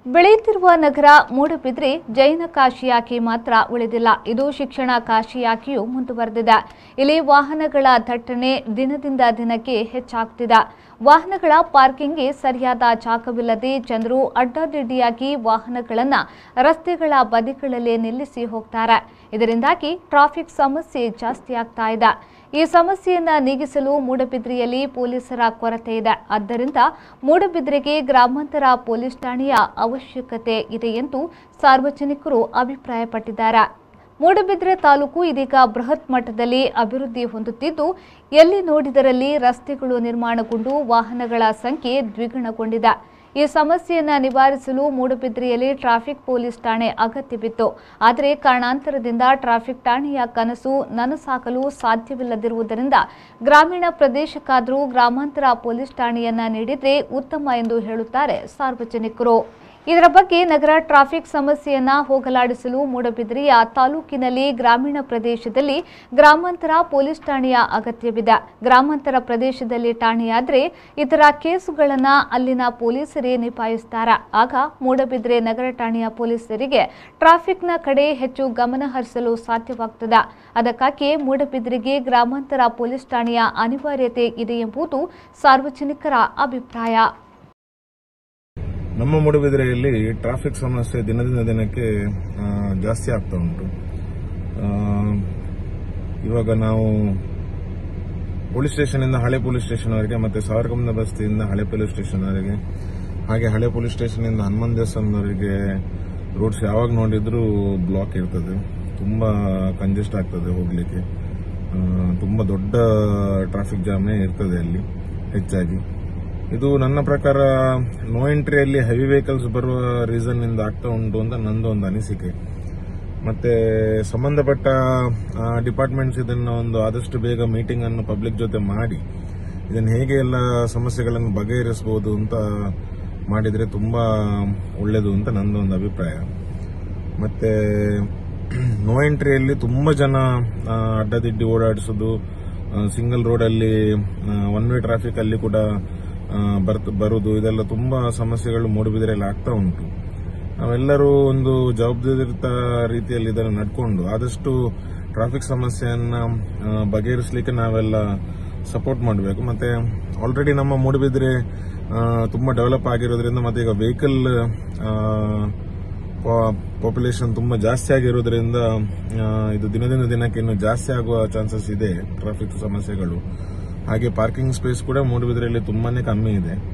ಬೆಳೆಯುತ್ತಿರುವ ನಗರ ಮೂಡಬಿದ್ರೆ ಜೈನ ಕಾಶಿಯಾಗಿ ಮಾತ್ರ ಉಳಿದಿಲ್ಲ. ಇದು ಶಿಕ್ಷಣ ಕಾಶಿಯಾಗಿಯೂ ಮುಂದುವರೆದಿದೆ. ಇಲ್ಲಿ ವಾಹನಗಳ ದಟ್ಟಣೆ ದಿನದಿಂದ ದಿನಕ್ಕೆ ಹೆಚ್ಚಾಗುತ್ತಿದೆ. ವಾಹನಗಳ ಪಾರ್ಕಿಂಗ್ಗೆ ಸರಿಯಾದ ಜಾಗವಿಲ್ಲದೆ ಜನರು ಅಡ್ಡಾದಿಡ್ಡಿಯಾಗಿ ವಾಹನಗಳನ್ನು ರಸ್ತೆಗಳ ಬದಿಗಳಲ್ಲೇ ನಿಲ್ಲಿಸಿ ಹೋಗ್ತಾರೆ. ಇದರಿಂದಾಗಿ ಟ್ರಾಫಿಕ್ ಸಮಸ್ಯೆ ಜಾಸ್ತಿ ಆಗ್ತಾ ಇದೆ. ಈ ಸಮಸ್ಯೆಯನ್ನು ನೀಗಿಸಲು ಮೂಡಬಿದ್ರೆಯಲ್ಲಿ ಪೊಲೀಸರ ಕೊರತೆ ಇದೆ. ಆದ್ದರಿಂದ ಮೂಡಬಿದ್ರೆಗೆ ಗ್ರಾಮಾಂತರ ಪೊಲೀಸ್ ಠಾಣೆಯ ಅವಶ್ಯಕತೆ ಇದೆ ಎಂದು ಸಾರ್ವಜನಿಕರು ಅಭಿಪ್ರಾಯಪಟ್ಟಿದ್ದಾರೆ. ಮೂಡಬಿದ್ರೆ ತಾಲೂಕು ಇದೀಗ ಬೃಹತ್ ಮಟ್ಟದಲ್ಲಿ ಅಭಿವೃದ್ಧಿ ಹೊಂದುತ್ತಿದ್ದು, ಎಲ್ಲಿ ನೋಡಿದರಲ್ಲಿ ರಸ್ತೆಗಳು ನಿರ್ಮಾಣಗೊಂಡು ವಾಹನಗಳ ಸಂಖ್ಯೆ ದ್ವಿಗುಣಗೊಂಡಿದೆ. ಈ ಸಮಸ್ಯೆಯನ್ನು ನಿವಾರಿಸಲು ಮೂಡಬಿದ್ರೆಯಲ್ಲಿ ಟ್ರಾಫಿಕ್ ಪೊಲೀಸ್ ಠಾಣೆ ಅಗತ್ಯವಿತ್ತು. ಆದರೆ ಕಾರಣಾಂತರದಿಂದ ಟ್ರಾಫಿಕ್ ಠಾಣೆಯ ಕನಸು ನನಸಾಗಲು ಸಾಧ್ಯವಿಲ್ಲದಿರುವುದರಿಂದ ಗ್ರಾಮೀಣ ಪ್ರದೇಶಕ್ಕಾದರೂ ಗ್ರಾಮಾಂತರ ಪೊಲೀಸ್ ಠಾಣೆಯನ್ನ ನೀಡಿದ್ರೆ ಉತ್ತಮ ಎಂದು ಹೇಳುತ್ತಾರೆ ಸಾರ್ವಜನಿಕರು. ಇದರ ಬಗ್ಗೆ ನಗರ ಟ್ರಾಫಿಕ್ ಸಮಸ್ಯೆಯನ್ನ ಹೋಗಲಾಡಿಸಲು ಮೂಡಬಿದ್ರೆಯ ತಾಲೂಕಿನಲ್ಲಿ ಗ್ರಾಮೀಣ ಪ್ರದೇಶದಲ್ಲಿ ಗ್ರಾಮಾಂತರ ಪೊಲೀಸ್ ಠಾಣೆಯ ಅಗತ್ಯವಿದೆ. ಗ್ರಾಮಾಂತರ ಪ್ರದೇಶದಲ್ಲಿ ಠಾಣೆಯಾದರೆ ಇತರ ಕೇಸುಗಳನ್ನು ಅಲ್ಲಿನ ಪೊಲೀಸರೇ ನಿಭಾಯಿಸುತ್ತಾರೆ. ಆಗ ಮೂಡಬಿದ್ರೆ ನಗರ ಠಾಣೆಯ ಪೊಲೀಸರಿಗೆ ಟ್ರಾಫಿಕ್ನ ಕಡೆ ಹೆಚ್ಚು ಗಮನ ಹರಿಸಲು ಸಾಧ್ಯವಾಗುತ್ತದೆ. ಅದಕ್ಕಾಗಿ ಮೂಡಬಿದ್ರೆಗೆ ಗ್ರಾಮಾಂತರ ಪೊಲೀಸ್ ಠಾಣೆಯ ಅನಿವಾರ್ಯತೆ ಇದೆ ಎಂಬುದು ಸಾರ್ವಜನಿಕರ ಅಭಿಪ್ರಾಯ. ನಮ್ಮ ಮೂಡಬಿದ್ರೆಯಲ್ಲಿ ಟ್ರಾಫಿಕ್ ಸಮಸ್ಯೆ ದಿನದಿಂದ ದಿನಕ್ಕೆ ಜಾಸ್ತಿ ಆಗ್ತಾ ಉಂಟು. ಇವಾಗ ನಾವು ಪೊಲೀಸ್ ಸ್ಟೇಷನ್ ಇಂದ ಹಳೆ ಪೊಲೀಸ್ ಸ್ಟೇಷನ್ ವರೆಗೆ ಮತ್ತೆ ಸಾವರ್ಕಂದ ಬಸ್ತಿಯಿಂದ ಹಳೆ ಪೊಲೀಸ್ ಸ್ಟೇಷನ್ ವರೆಗೆ, ಹಾಗೆ ಹಳೆ ಪೊಲೀಸ್ ಸ್ಟೇಷನ್ ಇಂದ ಹನುಮಾನ್ ದೇವಸ್ಥಾನದವರೆಗೆ ರೋಡ್ಸ್ ಯಾವಾಗ ನೋಡಿದ್ರೂ ಬ್ಲಾಕ್ ಇರ್ತದೆ. ತುಂಬಾ ಕಂಜೆಸ್ಟ್ ಆಗ್ತದೆ ಹೋಗ್ಲಿಕ್ಕೆ. ತುಂಬಾ ದೊಡ್ಡ ಟ್ರಾಫಿಕ್ ಜಾಮೇ ಇರ್ತದೆ ಅಲ್ಲಿ ಹೆಚ್ಚಾಗಿ. ಇದು ನನ್ನ ಪ್ರಕಾರ ನೋ ಎಂಟ್ರಿಯಲ್ಲಿ ಹೆವಿ ವೆಹಿಕಲ್ಸ್ ಬರುವ ರೀಸನ್ ಇಂದ ಆಗ್ತಾ ಉಂಟು ಅಂತ ನಂದು ಒಂದು ಅನಿಸಿಕೆ. ಮತ್ತೆ ಸಂಬಂಧಪಟ್ಟ ಡಿಪಾರ್ಟ್ಮೆಂಟ್ಸ್ ಇದನ್ನು ಒಂದು ಆದಷ್ಟು ಬೇಗ ಮೀಟಿಂಗ್ ಅನ್ನು ಪಬ್ಲಿಕ್ ಜೊತೆ ಮಾಡಿ ಇದನ್ನು ಹೇಗೆ ಎಲ್ಲ ಸಮಸ್ಯೆಗಳನ್ನು ಬಗೆಹರಿಸಬಹುದು ಅಂತ ಮಾಡಿದ್ರೆ ತುಂಬಾ ಒಳ್ಳೆಯದು ಅಂತ ನಂದು ಒಂದು ಅಭಿಪ್ರಾಯ. ಮತ್ತೆ ನೋ ಎಂಟ್ರಿಯಲ್ಲಿ ತುಂಬಾ ಜನ ಅಡ್ಡದಿಡ್ಡಿ ಓಡಾಡಿಸೋದು, ಸಿಂಗಲ್ ರೋಡ್ ಅಲ್ಲಿ ಒನ್ ವೇ ಟ್ರಾಫಿಕ್ ಅಲ್ಲಿ ಕೂಡ ಬರುವುದು, ಇದೆಲ್ಲ ತುಂಬಾ ಸಮಸ್ಯೆಗಳು ಮೂಡಬಿದ್ರೆಯಲ್ಲಿ ಆಗ್ತಾ ಉಂಟು. ನಾವೆಲ್ಲರೂ ಒಂದು ಜವಾಬ್ದಾರಿಯುತ ರೀತಿಯಲ್ಲಿ ಇದನ್ನು ನಡ್ಕೊಂಡು ಆದಷ್ಟು ಟ್ರಾಫಿಕ್ ಸಮಸ್ಯೆಯನ್ನ ಬಗೆಹರಿಸಲಿಕ್ಕೆ ನಾವೆಲ್ಲ ಸಪೋರ್ಟ್ ಮಾಡಬೇಕು. ಮತ್ತೆ ಆಲ್ರೆಡಿ ನಮ್ಮ ಮೂಡಬಿದ್ರೆ ತುಂಬಾ ಡೆವಲಪ್ ಆಗಿರೋದ್ರಿಂದ ಮತ್ತೆ ಈಗ ವೆಹಿಕಲ್ ಪಾಪ್ಯುಲೇಷನ್ ತುಂಬಾ ಜಾಸ್ತಿ ಆಗಿರೋದ್ರಿಂದ ಇದು ದಿನದಿಂದ ದಿನಕ್ಕೆ ಇನ್ನು ಜಾಸ್ತಿ ಆಗುವ ಚಾನ್ಸಸ್ ಇದೆ ಟ್ರಾಫಿಕ್ ಸಮಸ್ಯೆಗಳು. ಹಾಗೆ ಪಾರ್ಕಿಂಗ್ ಸ್ಪೇಸ್ ಕೂಡ ಮೂಡಬಿದ್ರೆಯಲ್ಲಿ ತುಂಬಾನೇ ಕಮ್ಮಿ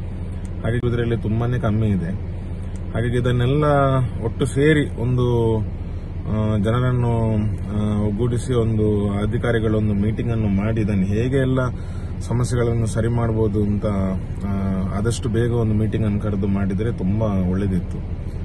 ಇದೆ. ಹಾಗಾಗಿ ಇದನ್ನೆಲ್ಲ ಒಟ್ಟು ಸೇರಿ ಒಂದು ಜನರನ್ನು ಒಗ್ಗೂಡಿಸಿ ಒಂದು ಅಧಿಕಾರಿಗಳೊಂದು ಮೀಟಿಂಗ್ ಅನ್ನು ಮಾಡಿ ಇದನ್ನು ಹೇಗೆ ಎಲ್ಲ ಸಮಸ್ಯೆಗಳನ್ನು ಸರಿ ಮಾಡಬಹುದು ಅಂತ ಆದಷ್ಟು ಬೇಗ ಒಂದು ಮೀಟಿಂಗ್ ಅನ್ನು ಕರೆದು ಮಾಡಿದರೆ ತುಂಬಾ ಒಳ್ಳೆದಿತ್ತು.